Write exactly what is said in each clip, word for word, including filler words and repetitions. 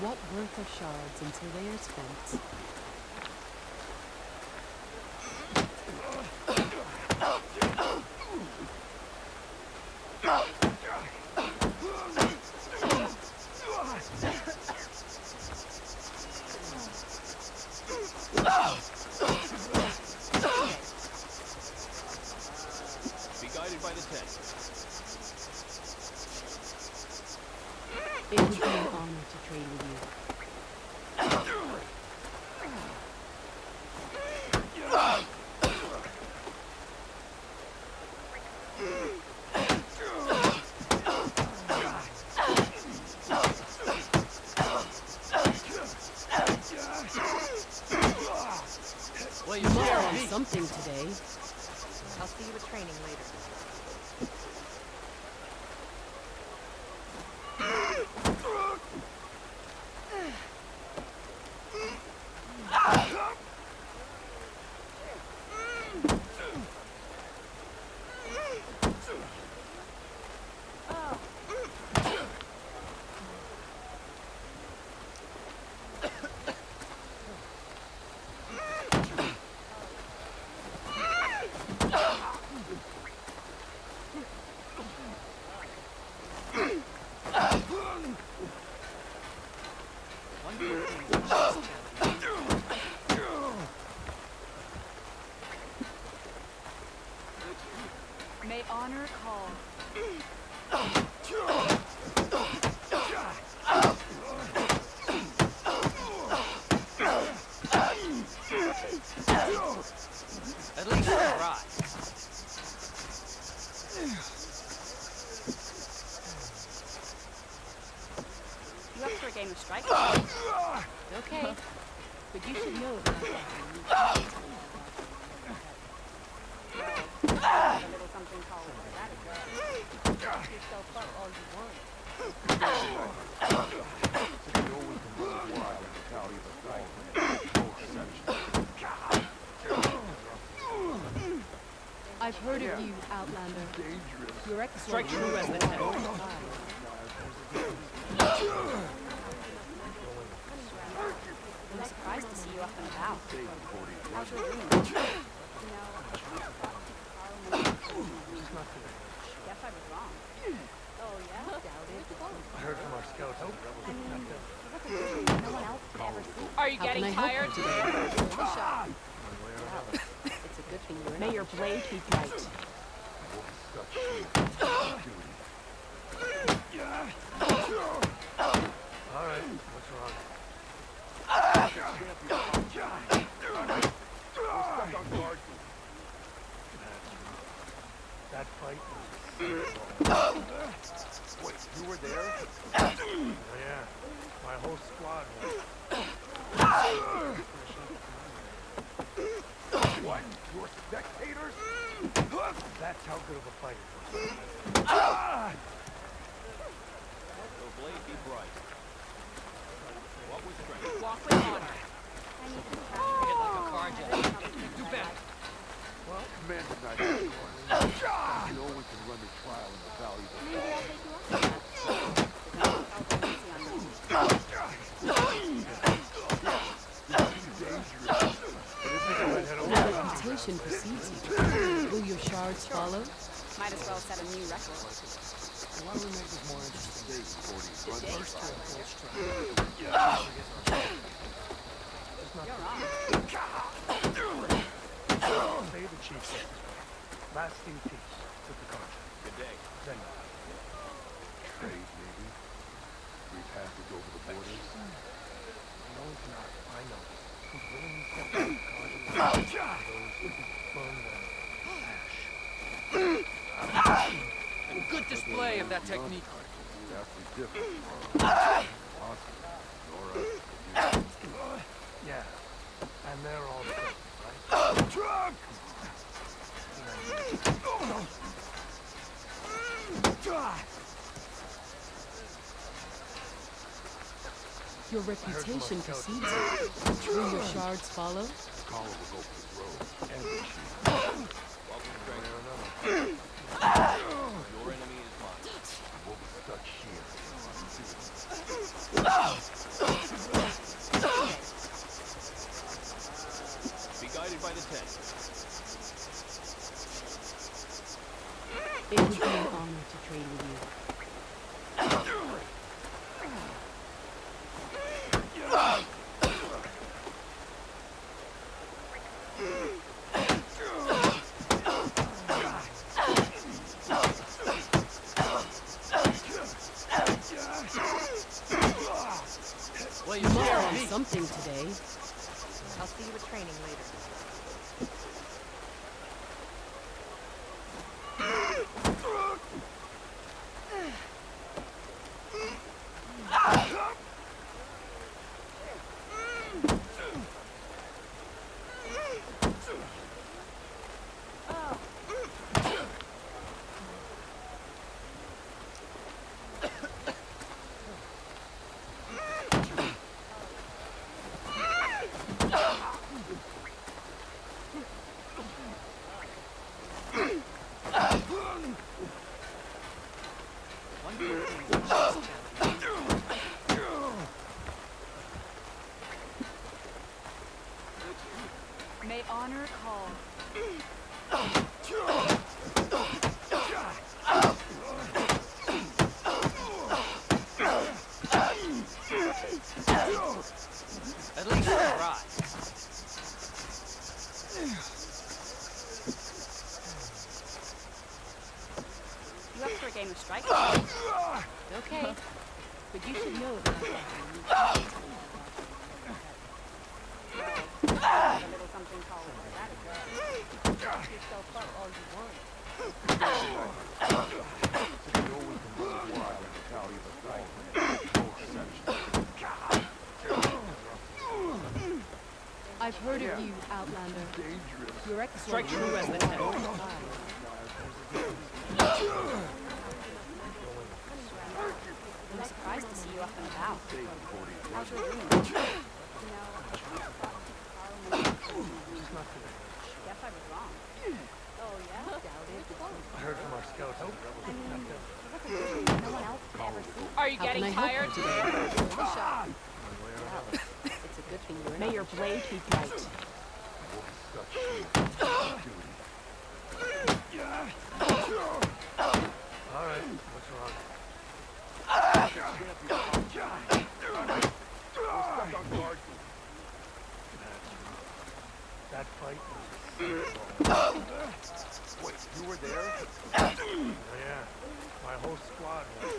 What worth are shards until they are spent? Be guided by the tent. It would be an honor to trade with you. Well, You must have something today. I'll see you at training later. May honor call. At least try. You up for a game of strike? Okay. But you should know that. A little something called that as well. Knock yourself up all you want. I've heard of you, Outlander. Your exploits Strike true as the tent. I'm surprised to see you up and about. How's your room? You know, guess I was wrong. Oh yeah? Doubt it. I heard from our scouts. I mean, no one else could ever see. Are you How can getting I help tired? you today? It's a good thing you're in. May your blade be bright. All right, what's wrong? That fight was... Wait, you were there? Oh, yeah, my whole squad was... What? You're spectators? That's how good of a fight it was. Your blade be bright. What was strength? Walk with honor. I need to Hit like a car jet. Do better. Well, Commander's not here, of course. You know we can run the trial in the Valley of the Maybe I'll take you up on that. I'll go easy on you. Your reputation precedes you. Will your shards follow? Might as well set a new record. Why don't we make this more interesting? Today, First try, first try. You're on. Say the chief. Lasting peace with the contract. Good day. Then Trade, maybe? Free passage over the borders? no, it's not. I know. He's willing to step out of contract. Those who burn them ash. A good display of that technique. Vastly different from Austin, Nora, Yeah, and they're all the same, right? Drunk! Your reputation precedes you. Will your shards follow? Collar was open this road. And the chief. Welcome, strength. Your enemy is mine. We'll be stuck here. It would be an honor to train with you. Well, You you must scared have me. something today. I'll see you at training later. One good thing is just May honor call. at least try. You up for a game of strike? Okay. But you should know that. A little something called that as well. Knock yourself up all you want. You know we can run the wild in the valley of the Falls. I've heard of you, Outlander. Dangerous. Your exploits Strike true as the test. I'm surprised to see you up and about. Stay forty. How's your room? You know, I thought guess I was wrong. Oh yeah? Doubt it. I heard from our scouts. I mean, no one else ever seen. Are you How can I getting help tired? you today? It's a good thing you're May not. your blade be bright. All right, what's wrong? That fight was... Wait, you were there? Oh, yeah, my whole squad was...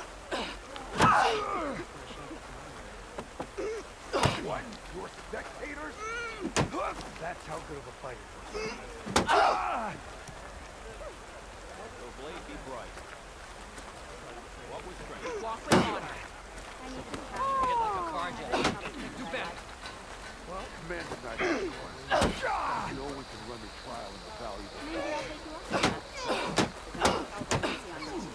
What? You're spectators? That's how good of a fight it was. The blade be bright. What was strength? Walk with honor. I need to try. Hit like a carjack. Do better. Well, Commander Knight, you know we can run the trial in the valley of the Maybe I'll take you up on that. I'll go easy on you.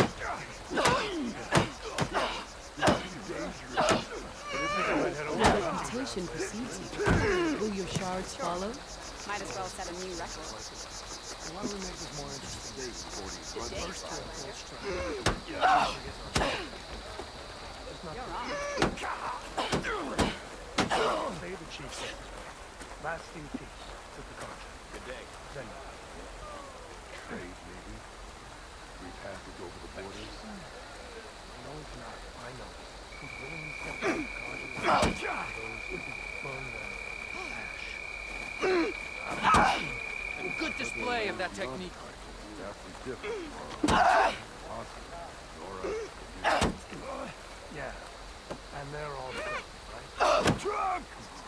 Your reputation precedes you. Will your shards follow? Might as well set a new record. Why don't we make this more interesting? First try. You're on. Say the chief said. Last in peace with the contract. Good day. Then Trade, maybe. Free passage over the borders. no, it's not. I know. He's willing to step out of contract. Those who burn the ash. A good display of that technique. Vastly different. Awesome. Nora. Yeah, and they're all good, right?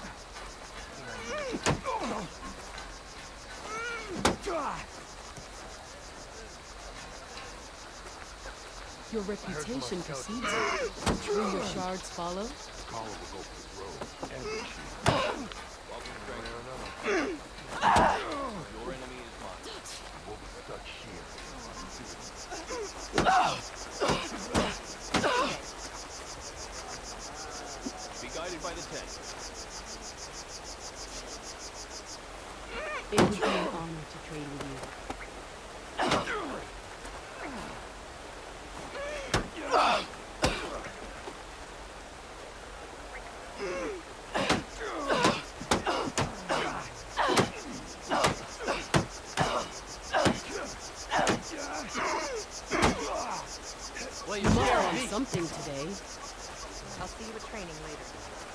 Your reputation precedes you. Will your shards follow? Carl will go for this road. And Welcome to one way training. or another. Your enemy is mine. We'll be stuck here. Be guided by the tent. It would be an honor to train with you. Well, You must want something today. I'll see you at training later.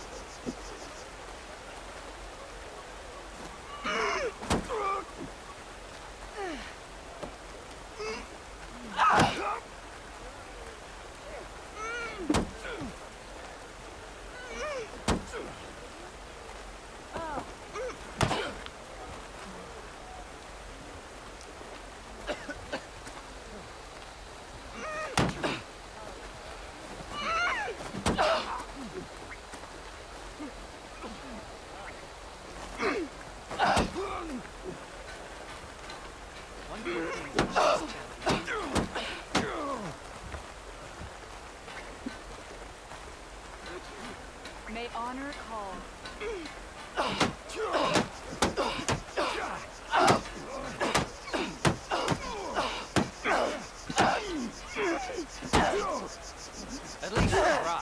May honor call. At least try.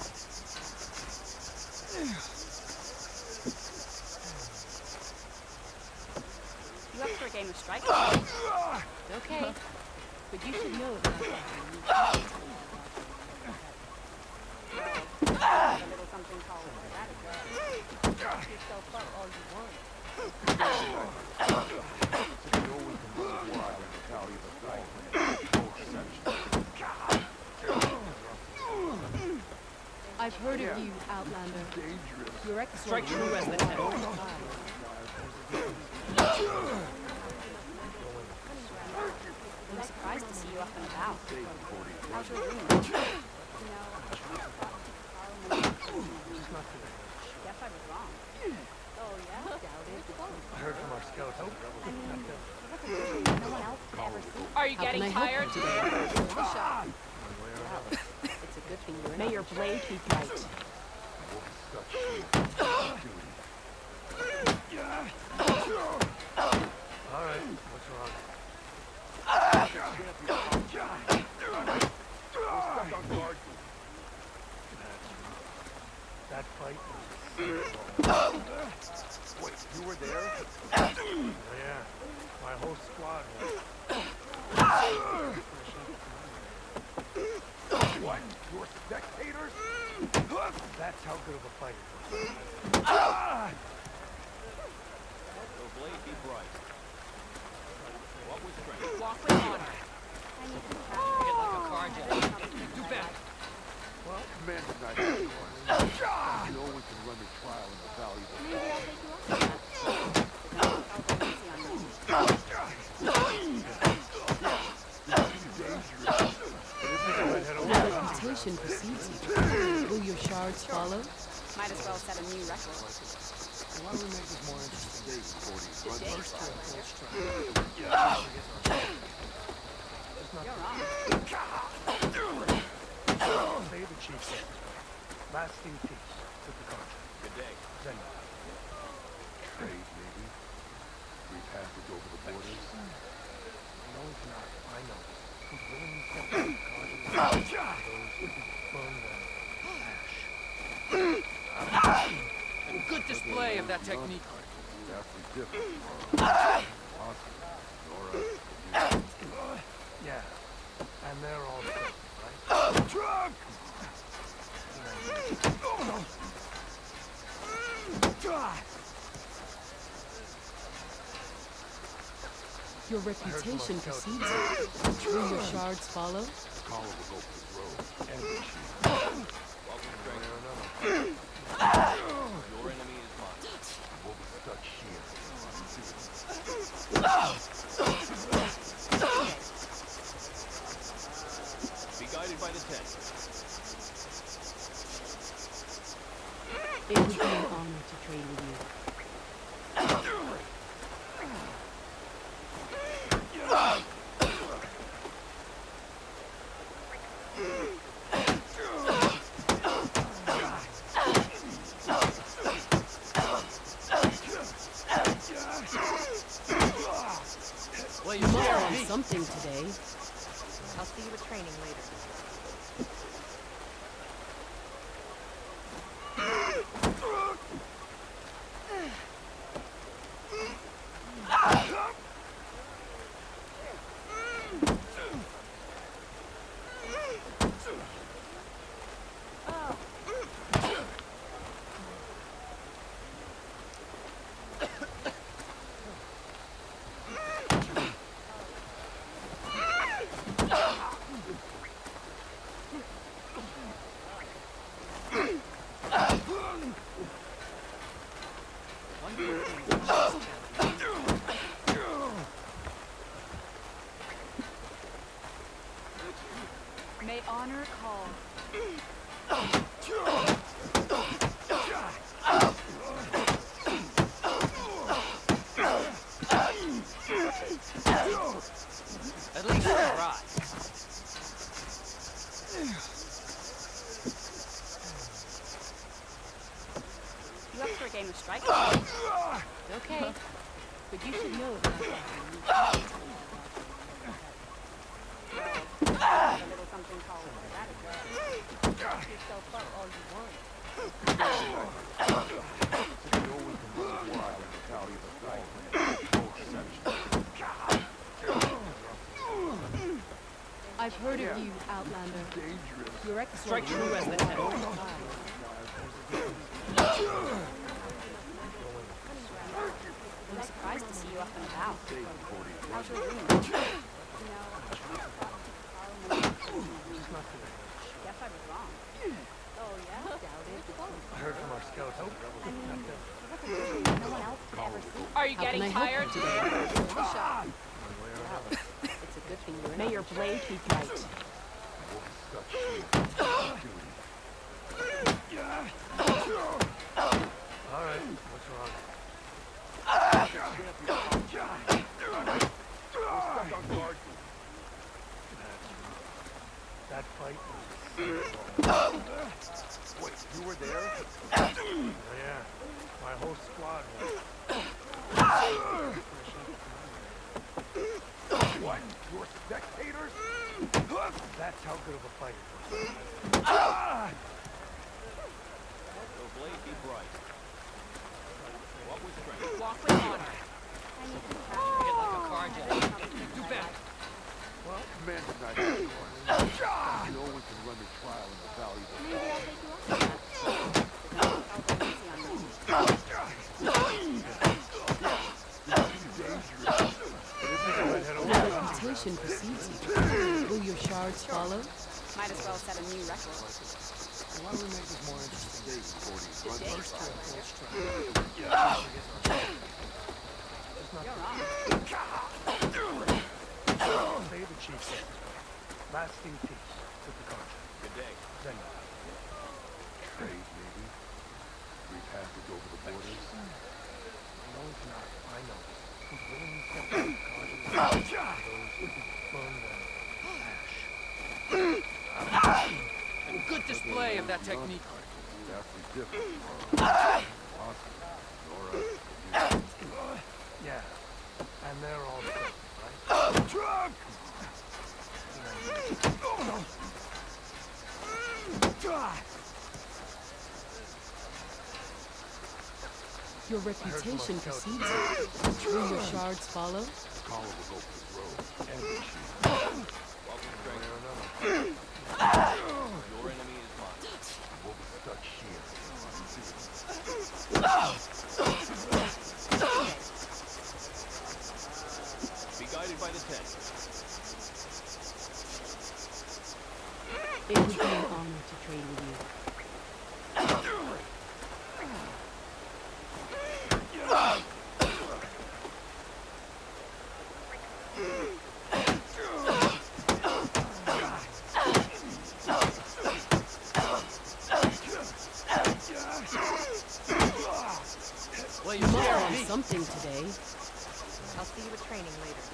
You up for a game of strike? Okay. But you should know that. A little something called strategy. Knock yourself up all you want. You know we can run wild in the valley of the Southland. I've heard of you, Outlander. Dangerous. Your Strike exploits true as the test. I'm surprised to see you up and about. How's your room? You know, I thought guess I was wrong. Oh yeah? Doubt it. I heard from our scouts on the rebel. I mean, no one else ever seen. Are you How can I getting help tired? you today? Well, It's a good thing you're May not. your blade be bright. all right. What's wrong? That fight was... Wait, you were there? Oh, yeah. My whole squad was... What? You were spectators? That's how good of a fight it was. Your blade be bright. What was strength? Walk with honor. Hit like a car jet. Do better. Commander Knight, you know we can run the trial in the valley of the Maybe I'll take you up on that. I'll go easy on you. Your reputation precedes you. Will your shards follow? Might as well set a new record. Why don't we make this more interesting? First First round, full strike. You're on. Say the chief said. Lasting peace with the contract. Good day. Then Trade, maybe? Free passage over the borders? no, it's not. I know. He's willing to step up the contract. Those who burn them ash. Good display of that technique. Vastly different. Awesome. Nora, Yeah. And they're all good, right? Your reputation precedes you. Will your shards follow? Carl will go for this road. And What was strength? there another. Your enemy is mine. We'll be stuck here. Be guided by the tent. It would be an honor to train with you. Well, You must want something today. I'll see you at training later. May honor call. At least try. You up for a game of strike? Okay. But you should know that. A little something called erratic. Knock yourself up all you want. You know we can run a while in the valley of the Southland. No exception. I've heard of you, Outlander. Dangerous. Your Strike excellent true as the test. I'm surprised to see you up and about. Day forty. How's your room? You know, I thought guess I was wrong. Oh yeah? Doubt it. I heard from our scouts that the rebels I mean, attacked what's them. a vision no one else could ever see? Are you How getting can I help tired? you today? Well, it's a good thing you're May not. your blade be bright. Stuck shooting. All right, what's wrong? Stuck on guard. That fight was... Wait, you were there? Oh, yeah, my whole squad was... What? You were spectators? That's how good of a fight it was. The blade be bright. What was strength? Walk with honor. I need to Hit like a car jet. Do better. Commander Knight, you know we can run the trial in the valley of the Maybe I'll take you up on that. I'll go easy on you. Your reputation precedes you. Will your shards follow? Might as well set a new record. Why don't we make this more interesting? Day forty. First try, first try. You're on. Say the chief said. Lasting peace with the contract. Good day. Then Trade, maybe? Free passage over the borders? no one cannot, I know, who's willing to step out of the contract. Those who burn them ash. Good display of that technique. Vastly different. Awesome. Nora, Yeah, and they're all good, right? Your reputation precedes you. Will your shards follow? Carl will go for the road. And the chief. What was strength? Your enemy is mine. We'll be stuck here. Be guided by the tent. It would be an honor to train with you. Well, You you must share have me. something today. I'll see you at training later.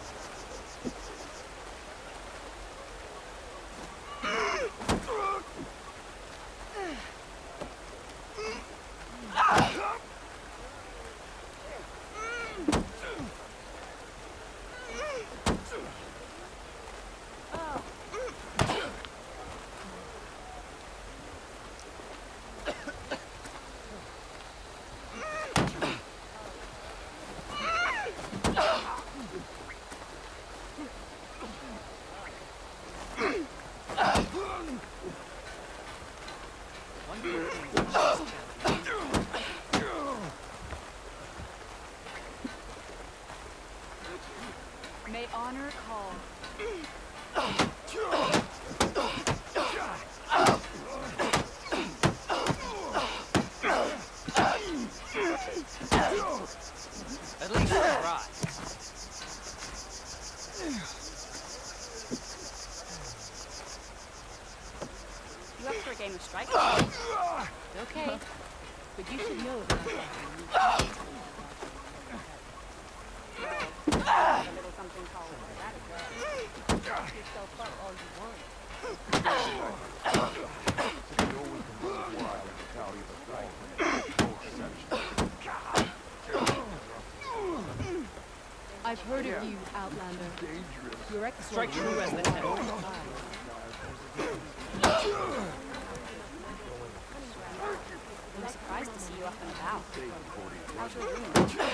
May honor call. At least try. game of strike. Okay. But you should know that. A little something called radical. Knock yourself up all you want. You know we can run wild in the valley of the fallen. No exception. I've heard of you, Outlander. Dangerous. Your ex Strike true as the test. I'm surprised to see you up and about. Stay forty. How's your room? You know,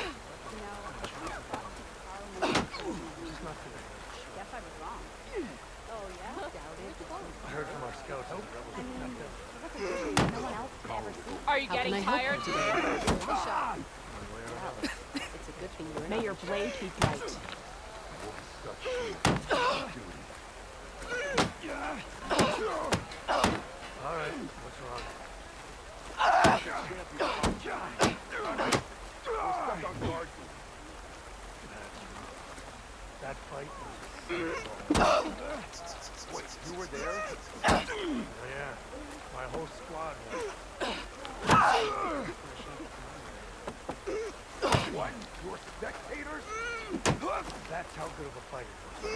guess I was wrong. Oh, yeah? Doubt it. I heard from our scouts. I mean, no one else could ever see. Are you How getting can I help tired? you today? One way or Well, another. it's a good thing you're May not. your blade be bright. We'll be stuck here. Duty. All right. What's wrong? That fight was... Wait, you were there? Oh, yeah. My whole squad was. What? You're spectators? That's how good of a fight it was.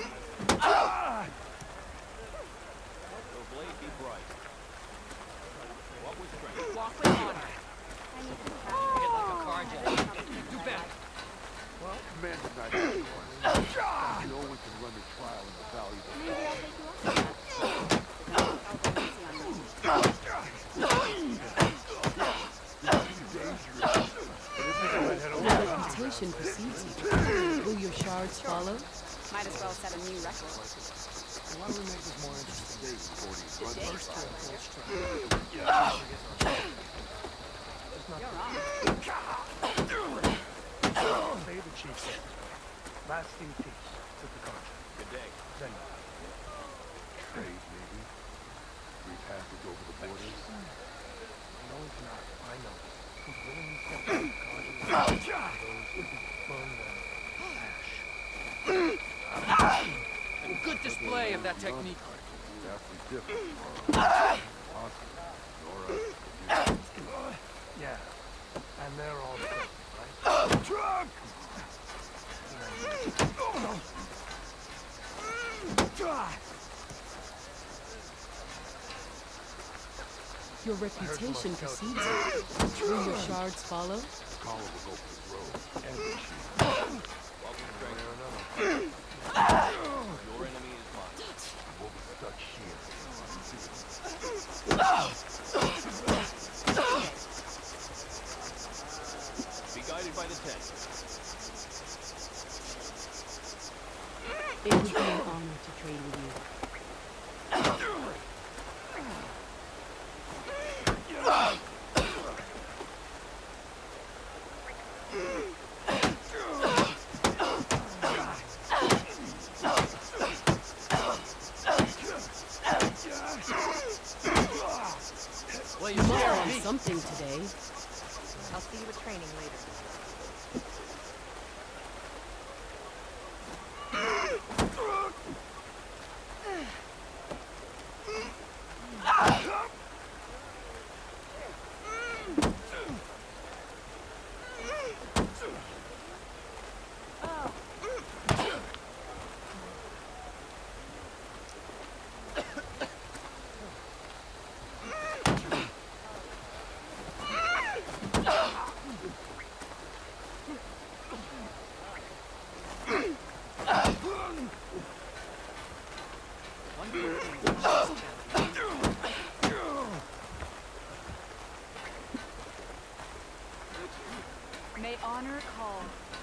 The blade be bright. What was strength? Walk with honor. I need to try. Hit like a car jet. Do better. Commander Knight, you know we can run the trial in the valley of the Maybe I'll take you up on that. I'll go easy on you. Your reputation precedes you. Will your shards follow? Might as well set a new record. Why don't we make this more interesting? First to full strength. It's not You're on. Say the chief said. Lasting peace with the contract. Good day. Then Trade, maybe? Free passage over the borders? no, it's not. I know. Who's willing to step up the contract? Those who burn the ash. Good display of that technique. Vastly different. Awesome. Nora, Yeah. And they're all good, right? Your reputation precedes you. Will your shards follow? Carl will go for the road. What was strength? Your enemy is mine. We'll be stuck here. Be guided by the tent. It would be an honor to trade with you. Well, You you must share have me. something today. I'll see you at training later. One good thing is just May honor call.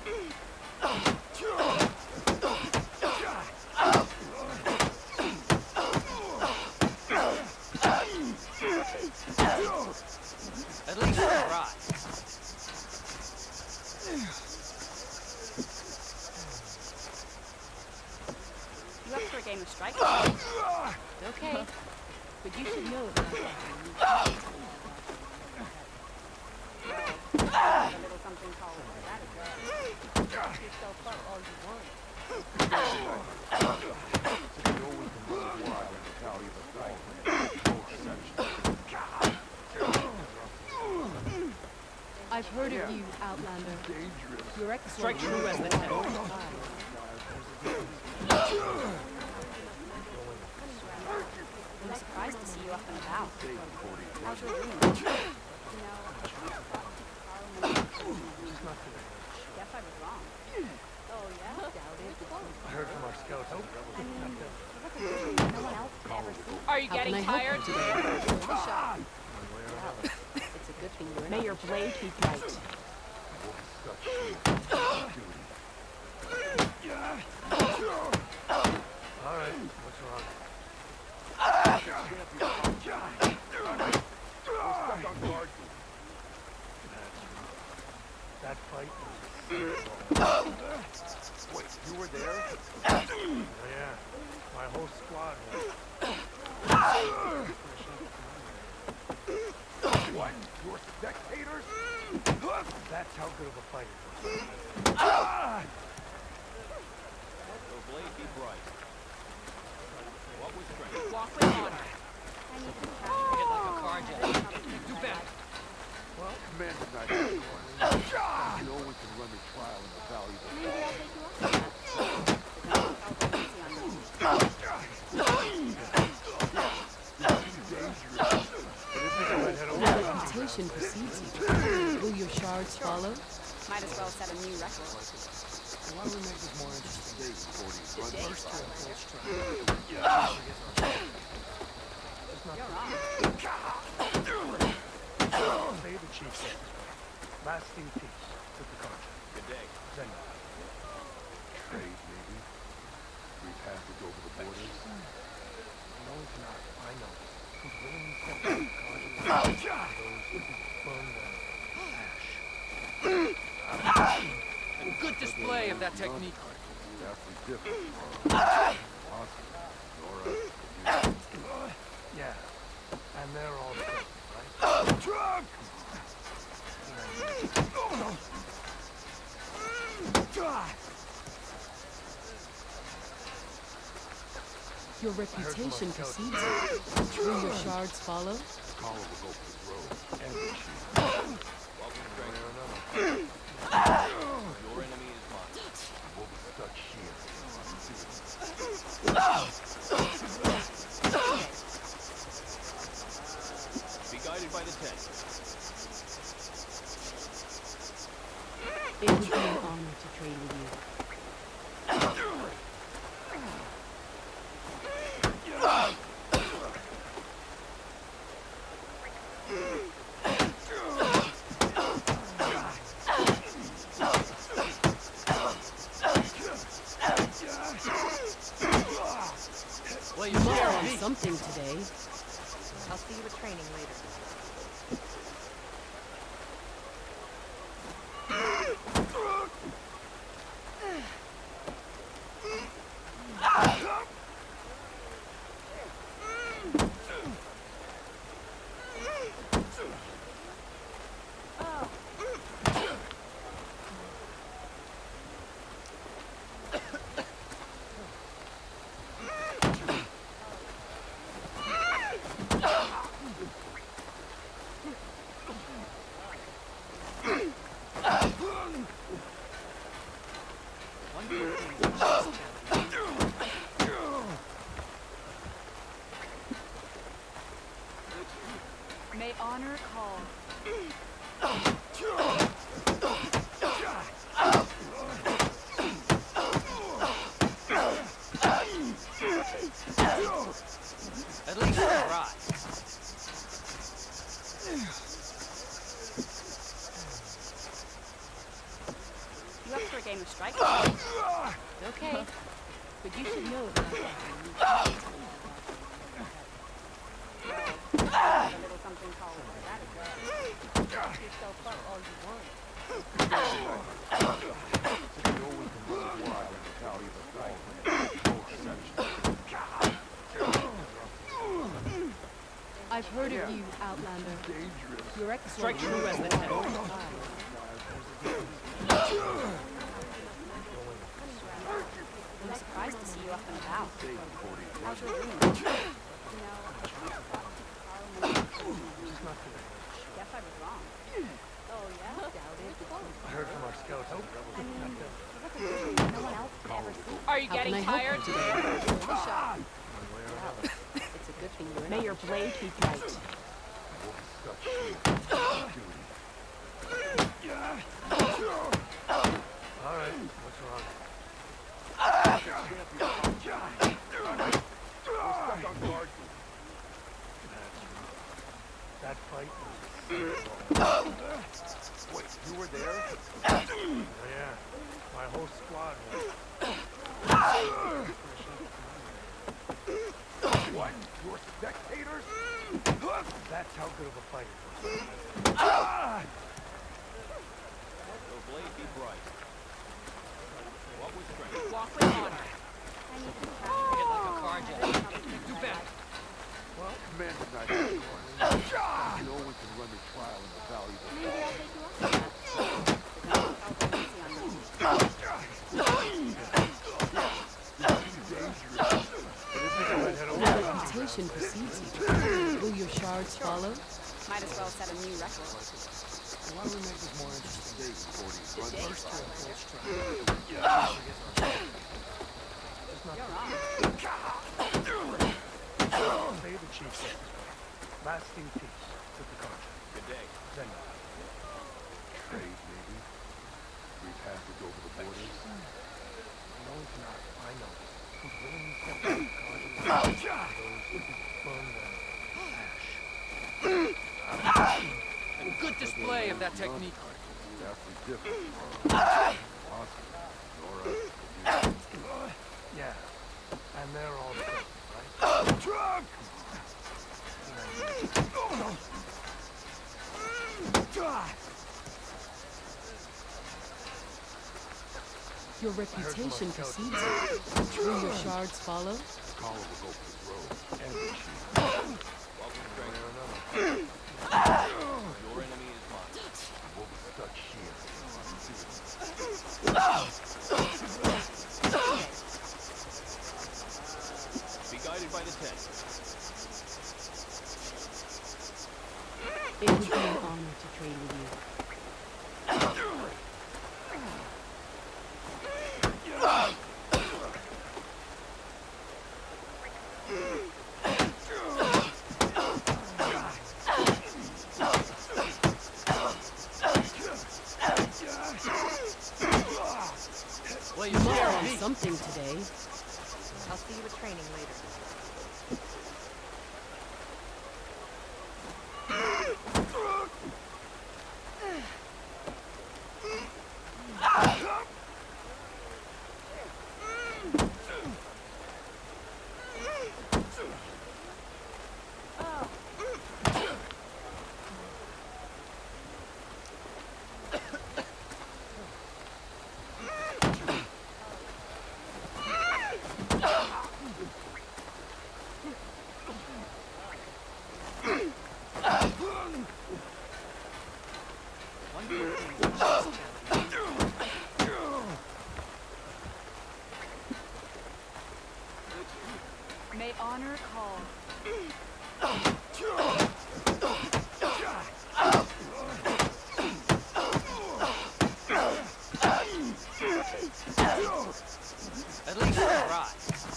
at least try. You up for a game of strike? Okay. But you should know that. A little something called radical. Knock yourself up all you want. You know we can run wild in the valley of the fallen. No exception. of you, Outlander. Dangerous. Your ex Strike true as the test. I'm surprised to see you up and about. How's your room? You know, I thought Carl She's not doing much. Guess I was wrong. Oh, yeah? Doubt it. I heard from our scouts. I mean, no one else could ever see. Are you How can getting I help tired? you today? It's a good thing you're May your blade be bright. All right, what's wrong? That fight was... Wait, you were there? Oh, yeah, my whole squad was. What? You're spectators? That's how good of a fight it was. Your blade be bright. What was strength? Walk with honor. I need to try. Hit like a car jet. Do better. Commander Knight, you know we can run the trial in the Valley of the Maybe I'll take you up on that. I'll go easy on you. Your reputation precedes you. Will your shards follow? Might as well set a new record. Why don't we make this more interesting? You're wrong. Say the chief said. Lasting peace with the contract. Good day. Then Trade, maybe? Free passage over the borders? no, it's not. I know. He's willing to step up the contract. Those who burn them ash. A good display of that technique. Vastly different. Awesome. Nora, Yeah, and they're all good, right? Your reputation precedes you. Will your shards follow? Carl will go for the road. What was strength? Your enemy is mine. We'll be stuck here. Be guided by the tent. It would be an honor to train with you. Well, You you must share learn me. something today. I'll see you at training later. One good thing is just May honor call. at least try. You up for a game of strike? Okay. But you should know that. A little something called radical. Knock yourself up all you want. You know we can run the trial in the Valley of the Valley. No exception. I've heard of you, Outlander. Dangerous. Your ex Strike true as the test. I'm surprised to see you up and about. How's your room? You know, I thought Carl She's not doing much. Guess I was wrong. Oh, yeah? Doubt it. hope today. Well, it's a good thing you're May your blade be bright. Such duty. All right, what's wrong? That fight was... Wait, you were there? Oh, yeah, my whole squad was. What? You were spectators? That's how good of a fight it was. Your blade be bright. What was strength? Walk with honor. I need to Hit like a car jet. Do better. Commander Knight, you know we can run the trial in the Valley of the Maybe I'll take you up. I'll go easy on you. Your reputation precedes you. Will your shards follow? Might as well set a new record. Why don't we make this more interesting? First to full strength. You're on. Say the chief said this way. Lasting peace with the contract. Good day. Then Trade, maybe? Free passage over the borders? no, it's not. I know. He's willing to step out of contract. Those who burn them ash. A good display of that technique. Vastly different from Austin, Nora, Yeah, and they're all good, right? Your reputation precedes you. Will your shards follow? Collar will go for the road. What was strength? Your enemy is mine. We'll be stuck here. Be guided by the tent. It would be an honor to train with you. Well, You you must scared learn me. something today. I'll see you at training later. One good thing was just May honor call. at least try.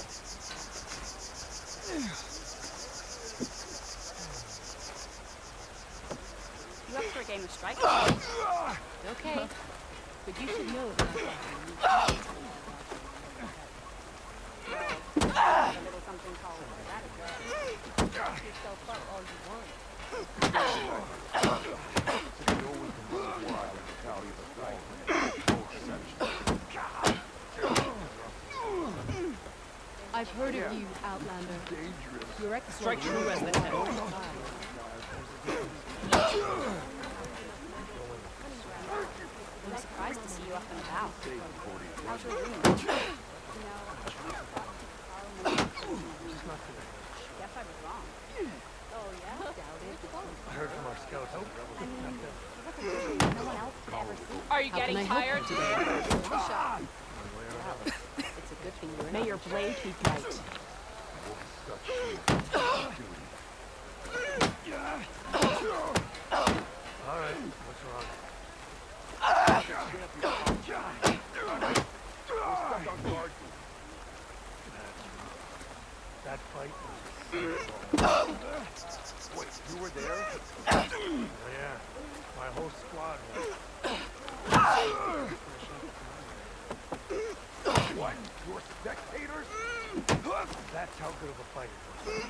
You up for a game of strike? Okay. But you should know that. A little something called erratic. Knock yourself up all you want. You know we can run the trial in the Valley of the Valley. No exception. I've heard of you, Outlander. Dangerous. Your ex Strike true as the tent. I'm surprised to see you up and about. How's your room? You know, I thought Carl moved. Not today. Guess I was wrong. Oh, yeah? Doubt it. I heard from our scouts that rebels I mean, have to what's a vision no one else could ever see? Are you How can I help you today? It's a good thing you're May your blade be bright. Such duty. All right, what's wrong? We're stuck on guard. Wait, you were there? Oh, yeah. My whole squad was. What? You're spectators? That's how good of a fight it was.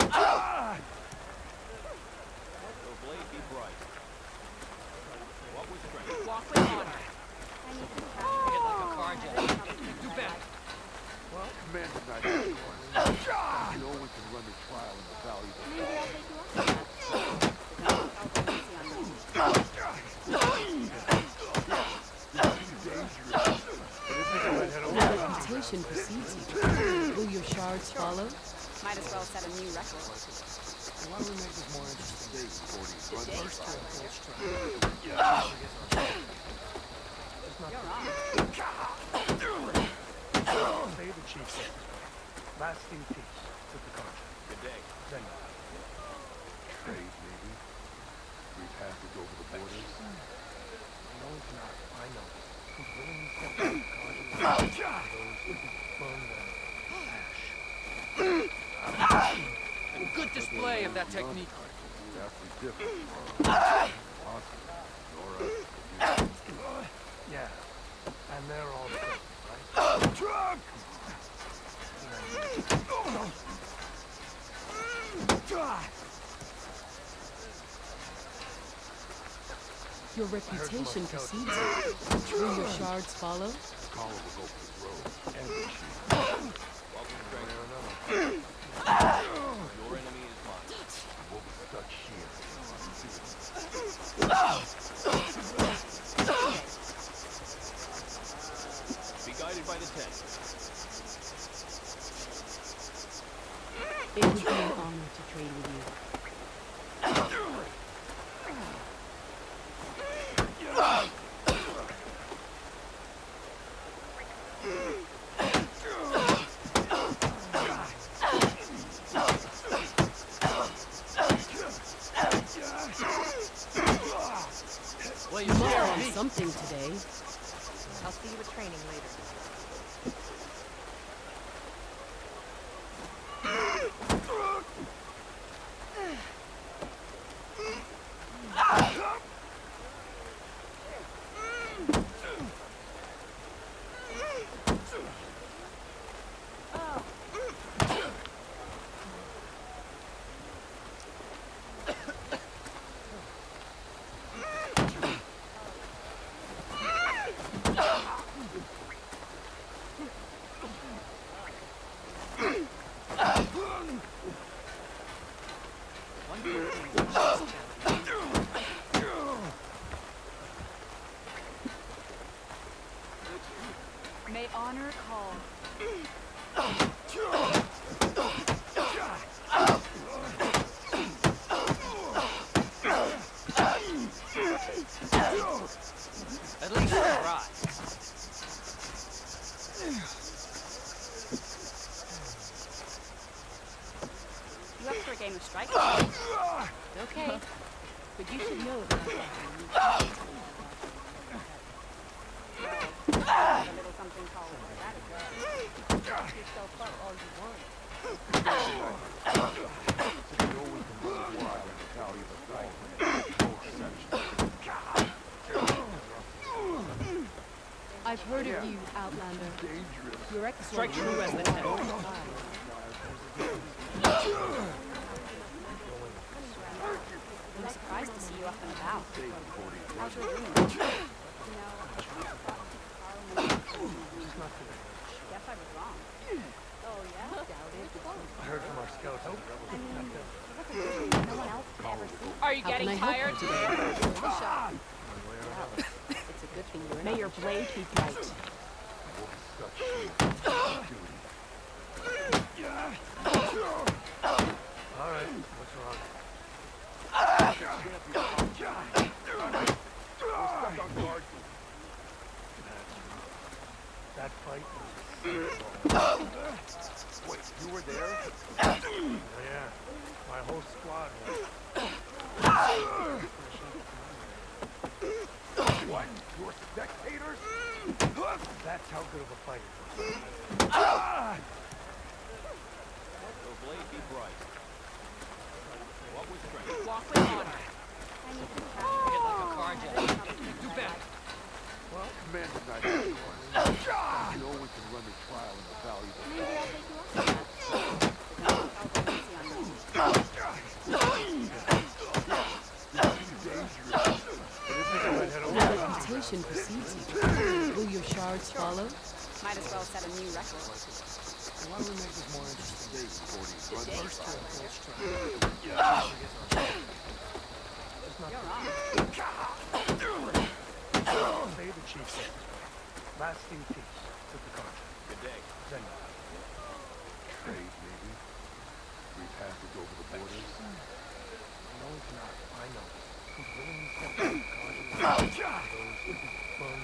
Your blade be bright. What was strength? Walk with honor. I need to try. Hit like a car jet. Do better. Commander Knight, you know we can run the trial in the Valley of the Maybe I'll take you up on that. I'll go easy on you. Your reputation precedes you. Will your shards follow? Might as well set a new record. Why don't we make this more interesting? First to a full strike. You're on. Say the chief said this way. Lasting peace with the contract. Good day. Then Trade, maybe? Free passage over the borders? no one cannot, I know, who's willing to step out of Kaja those who burn them ash. A good display of that technique. Vastly different from Austin, Nora, Yeah, and they're all good, right? Your reputation precedes you. Will your shards follow? Collar was open this road. What was strength? Your enemy is mine. We'll be stuck here. Be guided by the tent. It would be an honor to trade with you. Well, You you must dare learn me. something today. I'll see you at training later. One good thing about this town. May honor call. At least try. You up for a game of strike? Okay. But you should know that A little something called gratitude. Knock yourself up all you want. You know we can run the trial in the Valley of the Valley. No exception. I've heard of you, Outlander. Dangerous. Your excellent Strike true as the tent. I'm surprised to see you up and about. How's your room? You know, I thought Carl Guess I was wrong. Oh, yeah? I heard from our scouts. I mean, no one else could ever see. Are you How can I help you today? It's a good thing you're May your blade be bright. We'll be stuck here. Duty. All right, what's wrong? Stuck on guard. That fight was... Wait, you were there? Oh, yeah, my whole squad was... What? You're spectators? That's how good of a fight it was. Your blade be bright. What was strength? Walk with honor. I need to Hit like a car jet. Do better. Commander Knight has orders. You know we can run the trial in the Valley of the Maybe I'll take you up on that. I'll go easy on you. Your reputation precedes you. Will your shards follow? Might as well set a new record. Why don't we make this more interesting? First to a full strike. You're on. Say the chief said. Lasting peace with the contract. Good day. Then Trade, maybe. Free passage over the borders. no one cannot. I know. Who's willing to step up the contract? Those who burn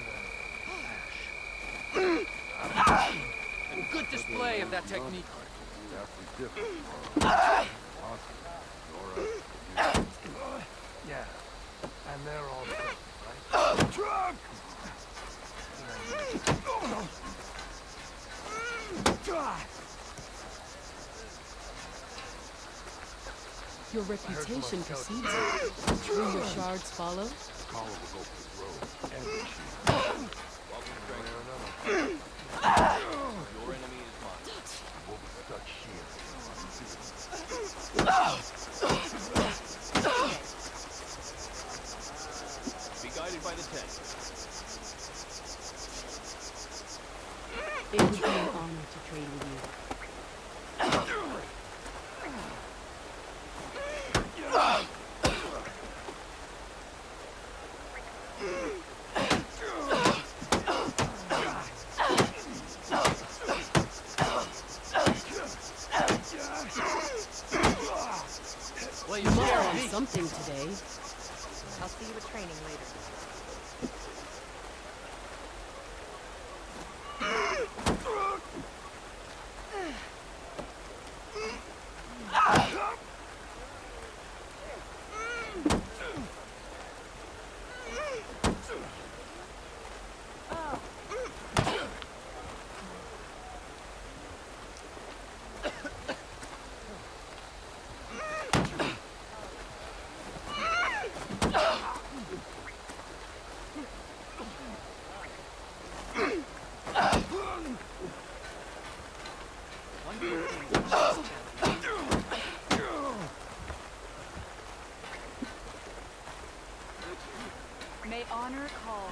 them ash. Good display of that technique. Vastly different. Awesome. Nora. Yeah. And they're all present, right? Your reputation precedes you. Will your shards follow? Collar will go for the road. What was strength? Your enemy is mine. We'll be stuck here. Be guided by the tent. It would be an honor to trade with you. Well, You you must share learn me. something today. I'll see you at training later. One good thing is just May honor call.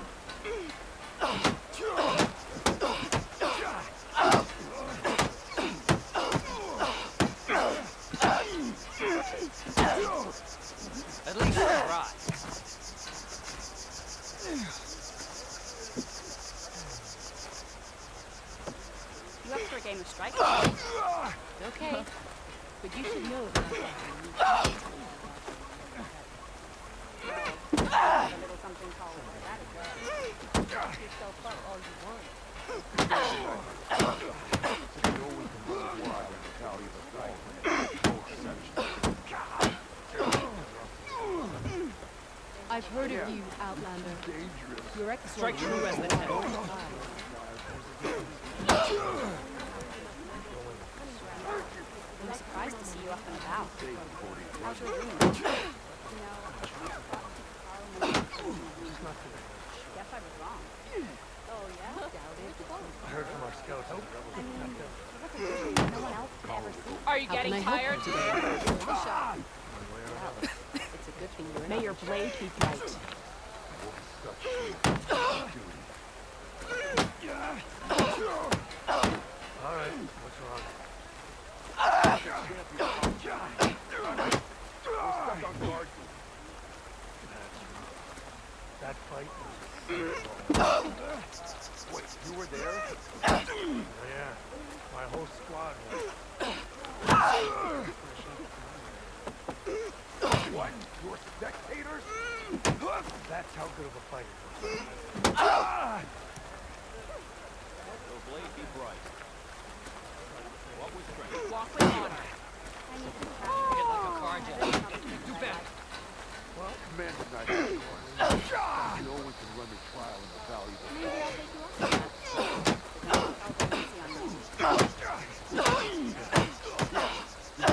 at least try. You up for a game of strike? Okay. But you should know that. A little something called gratitude. Knock yourself up all you want. You know we can run the trial in the Valley of the Valley. No exception. I've heard of you, Outlander. Dangerous. Your ex Strike true as the tent. I'm surprised to see you up and about. How's your room? You know, guess I was wrong. Oh, yeah? I heard from our scouts. I mean, no one else could ever see. Are you How can getting I help tired? you today? It's a good thing you're May your blade be bright. We'll be stuck here. Duty. All right. What's wrong? We're stuck on guard. That fight was... Wait, you were there? Oh, yeah. My whole squad was... What? You're spectators? That's how good of a fight it was. Your blade be bright. What was strength? Walk with honor. I need to Hit like a car jet. Do better. Commander Knight has orders. You know we can run the trial in the Valley of the Maybe I'll take you up on that. I'll go easy on you.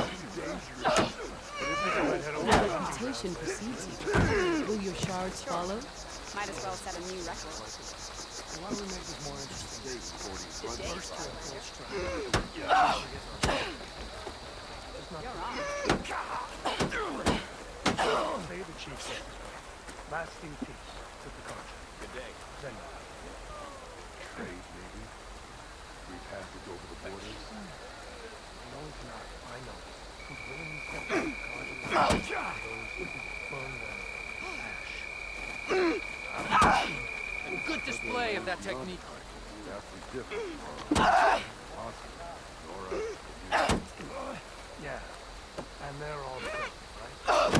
reputation precedes you. Will your shards follow? Might as well set a new record. Why don't we make this more interesting? First to a full strike. You're wrong. Obey the chief said. Lasting peace with the contract. Good day. Then Trade, maybe? Free passage over the borders? no one cannot, I know. Who's willing to step out of Kaja, those who burn them ash. A good display of that technique. Vastly different. Awesome. Nora, Yeah, and they're all different, right?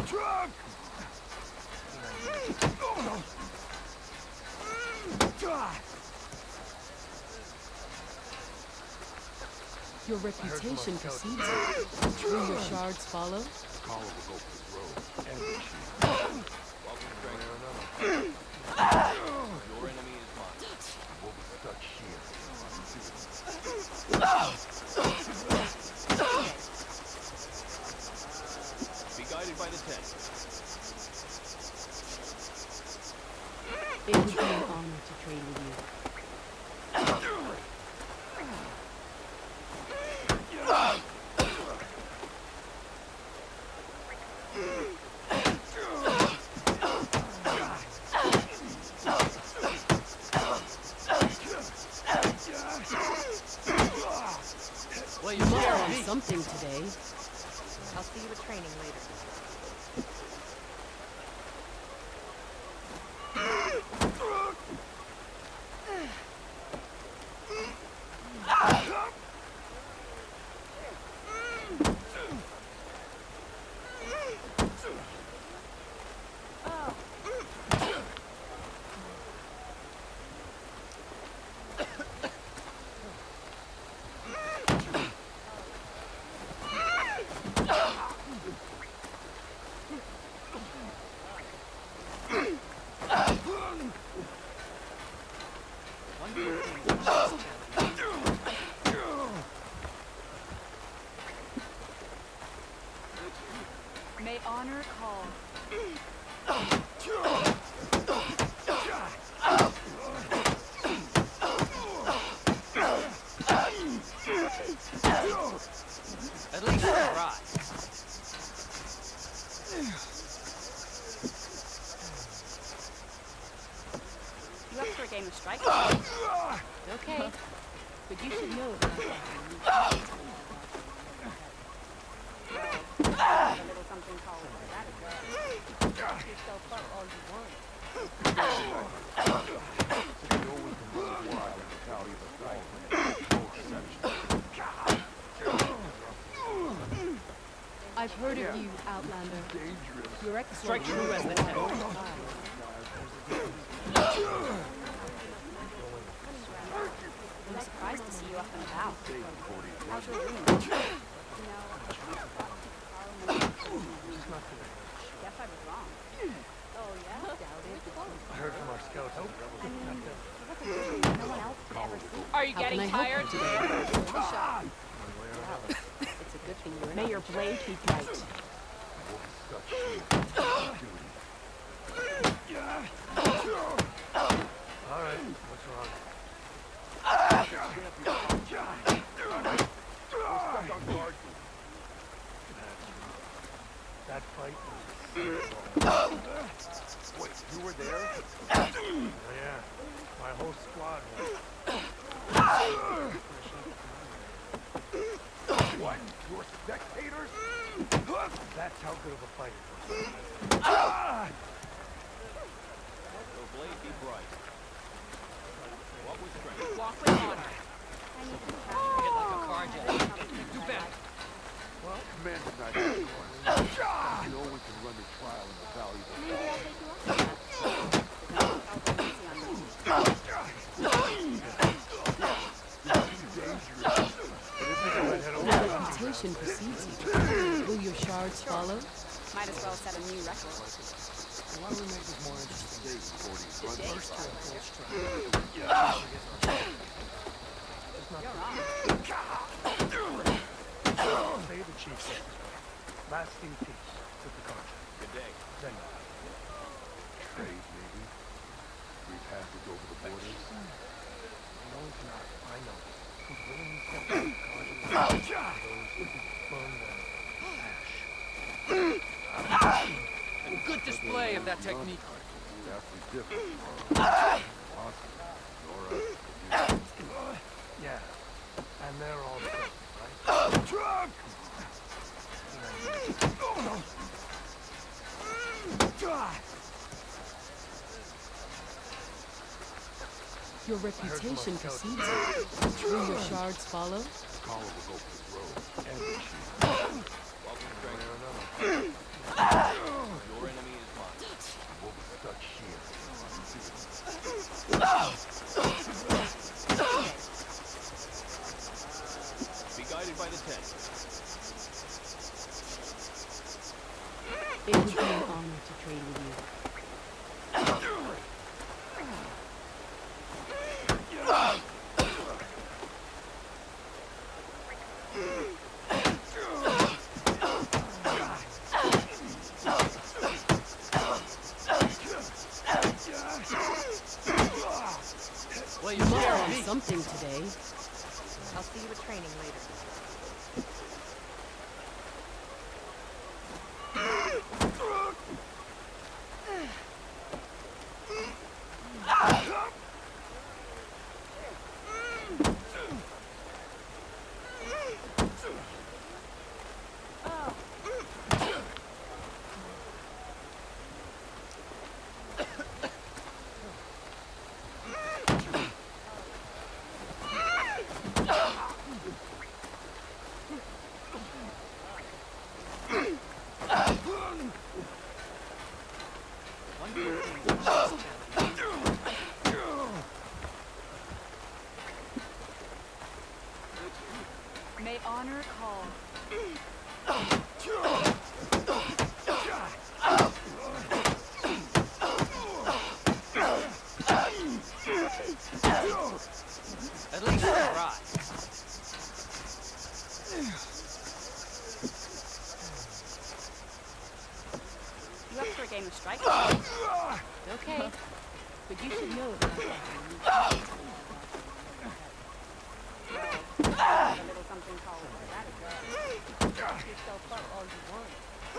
Your reputation precedes you. Will your shards follow? Carl will go for this road. Welcome, stranger. Your enemy is mine. We'll be stuck here. Be guided by the tent. It would be an honor to train with you. Well, You you must share learn me. something today. I'll see you at training later. One good thing is just May honor call. at least try. You up for a game of strike? Okay. But you should know that. A little something called that. Knock yourself up all you want. You know we can run wild in the valley of the Falls. No exception. I've heard of you, Outlander. Dangerous. Your ex Strike true as the tent. I'm surprised to see you up and about. How's your room? You know, guess I was wrong. Oh, yeah? I heard from our scouts. I mean, no one else could ever see. Are you How can getting I help tired? you today? It's a good thing you're May your blade be bright. We'll be stuck here. Duty. All right, what's wrong? We're stuck on guard. That fight was... Wait, you were there? Oh, yeah, my whole squad was... What? You're spectators? That's how good of a fight it was. Your blade be bright. What was strength? Walk with honor. I need to Hit like a car jet. Do better. Well, Commander's not here. You know we can run the trial in the valley of the Maybe I'll take you up on that. I'll go easy on you. Your reputation precedes you. Will your shards follow? Might as well set a new record. Why don't we make this more interesting? First to a full strike. You're wrong. Obey the chief said. Lasting peace with the contract. Good day. Zenga. Trade, maybe? Free passage over the borders? No, it's not. I know. He's willing to step out of those who burn them ash. A good display of that technique. Vastly different from Austin, Nora, Yeah. And they're all different, right? Your reputation precedes you. Will your shards follow? Collar was open this road. Every Welcome, stranger. Your enemy is mine. What was stuck here? Be guided by the tent. It would be an honor to trade with you. Well, You you must scared learn me. something today. I'll see you at training later. One good thing is this town. May honor call. At least try. You up for a game of strike? Okay. But you should know that A little something called strategy. Knock yourself up all you want.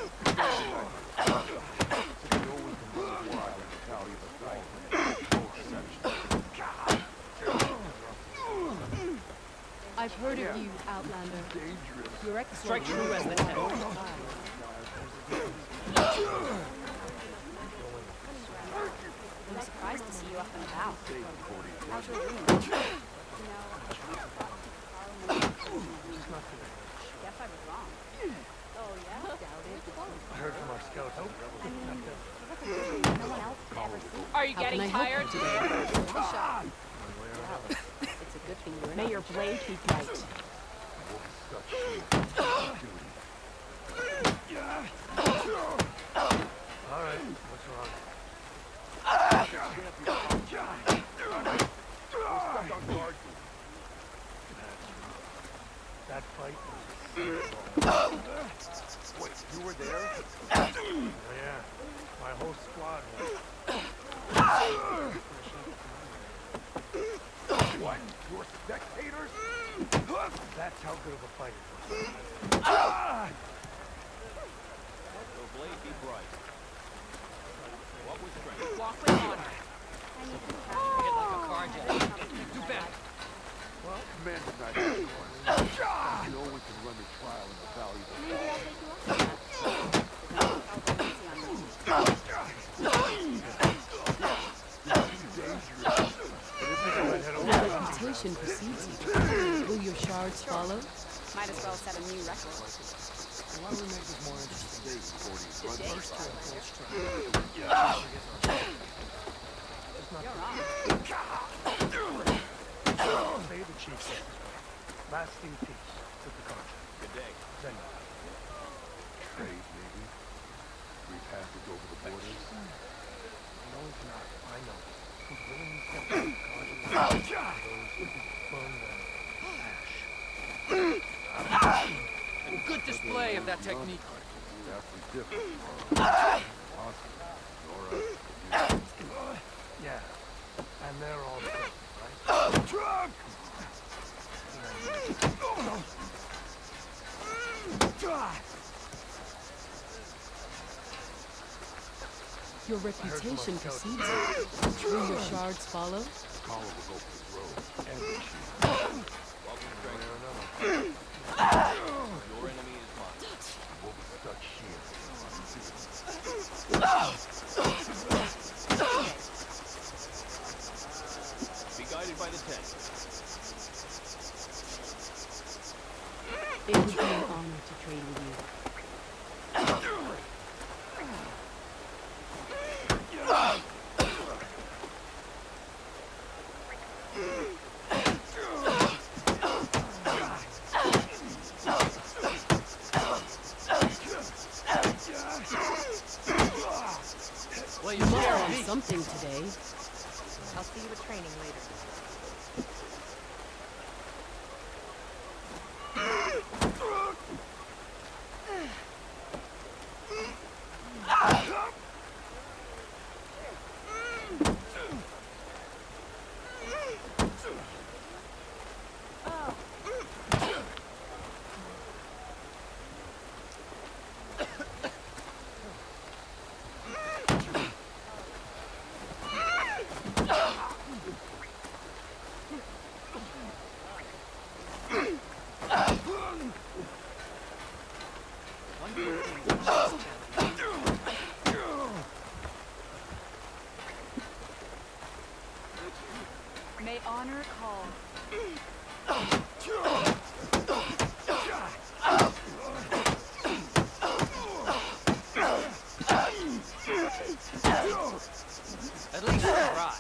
You know we can run a while and tell you the site. No exception. I've heard of you, Outlander. Dangerous. Your ex Strike true as the tent. I'm surprised to see you up and about. How's your room? You know, guess I was wrong. Oh, yeah? I heard from our scouts. No one else could ever see. Are you How can getting I help tired? you today? It's a good thing you're May your blade be bright. Stuck here. Duty. All right. What's wrong? We're stuck on guard. That fight was... Wait, you were there? Oh, yeah. My whole squad was... What? You're spectators? That's how good of a fight it was. Your blade be bright. What was strength? Walk with honor. I need to Hit like a car jet. Do better. Well, Commander's not here. You know we can run the trial in the Valley of the Maybe I'll take you up on that. I'll go easy on you. Your reputation precedes you. Will your shards follow? Might as well set a new record. Why don't we make this more interesting? First You're wrong. Say the chief said. Lasting peace with the contract. Good day. Zenga. Trade, maybe? Free passage over the borders? No, it's not. I know. He's willing to step out of those who burn them ash. A good display of that technique. Vastly different from Austin, Nora, you. Yeah. And they're all different, right? Your reputation precedes you. Will your shards follow? Carl will go for this road. Welcome, stranger. Your enemy is mine. We'll be stuck here. Be guided by the tent. It would be an honor to train with you. Well, You you must sure learn beat. something today. I'll see you at training later. One good thing is just May honor call. at least try.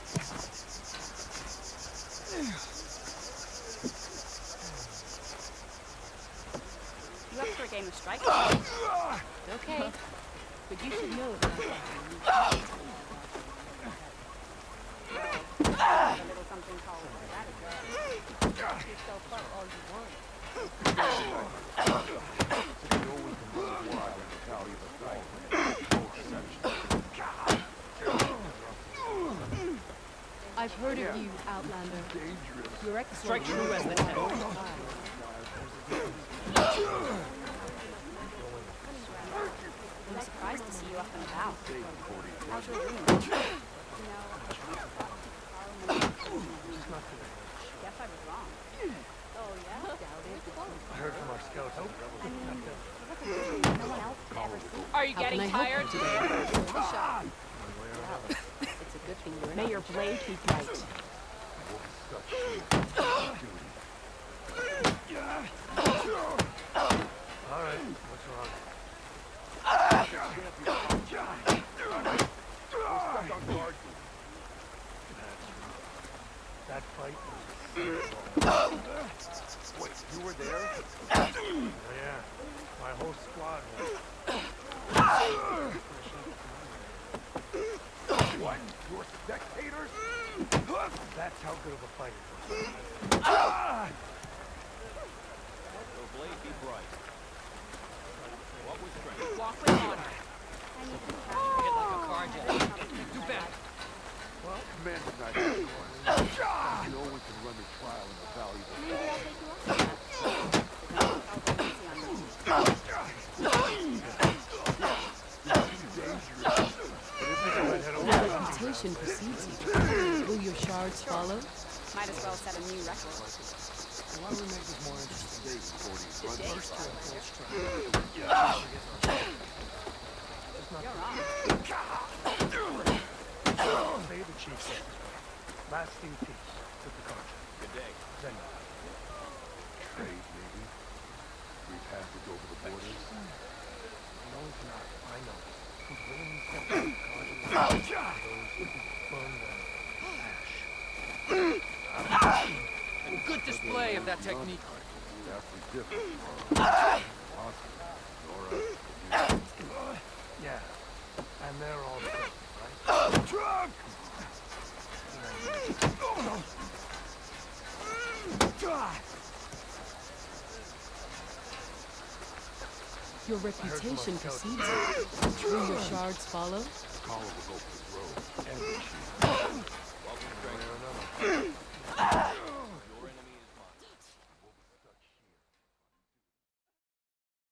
You up for a game of strike? Okay. But you should know that. A little something called strategy. Knock yourself up all you want. You know we can run wild in the valley of the Falkland. No exception. I've heard of you, Outlander. Dangerous. Your ex Strike true as the tent. I'm surprised to see you up and about. How's your room? You know, guess I was wrong. Oh, yeah? I heard from our scouts. I mean, no one else could ever see. Are you How can getting I help tired? you today? It's a good thing you're May your blade be bright. We'll be stuck here. Duty. All right, what's wrong? We're stuck on guard. That fight was... Wait, you were there? Oh, yeah, my whole squad was... What? You're spectators? That's how good of a fight it was. Your blade be bright. What was strength? Walk with honor. I need to Hit like a car jet. Do better. Commander Knight, you know we can run the trial in the valley of the Maybe I'll take you up on that. Your reputation precedes you. Will your shards follow? Might as well set a new record. Why don't we make this more interesting? First First to full strength. You're wrong. Say the chief said. Lasting peace with the contract. Good day. Then trade, maybe. Free passage over the borders. no, it's not. I know. He's willing to step out of the those who burn them ash. A good display of that technique. Vastly different from Austin, Nora, you. Yeah, and they're all different, right? Your reputation precedes you. Will your shards follow? Carl will go for the road. And